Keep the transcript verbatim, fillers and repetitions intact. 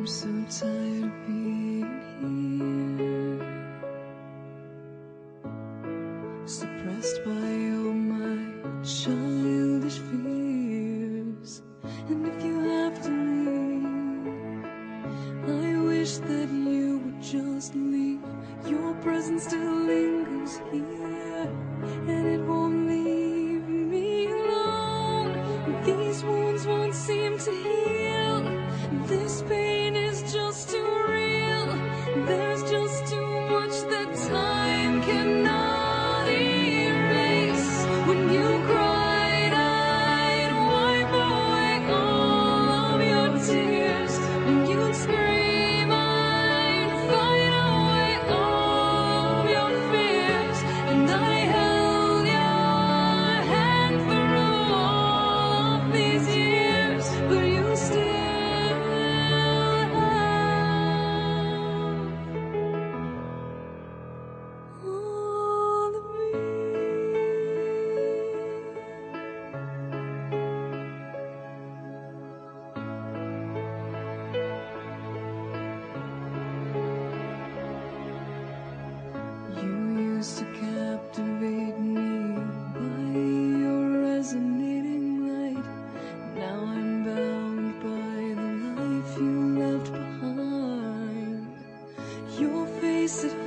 so tired of being here, suppressed by all my childish fears. And if you have to leave, I wish that you would just leave. Your presence still lingers here, and it won't leave me alone. These wounds won't seem to heal. This pain is just too real. There's just too much that time cannot erase. When you cried, I'd wipe away all of your tears. When you'd scream, I'd fight away all of your fears. And I held your hand through all of these years, but you still all of me. You used to captivate me by your resonating light. Now I'm bound by the life you left behind. Your face, it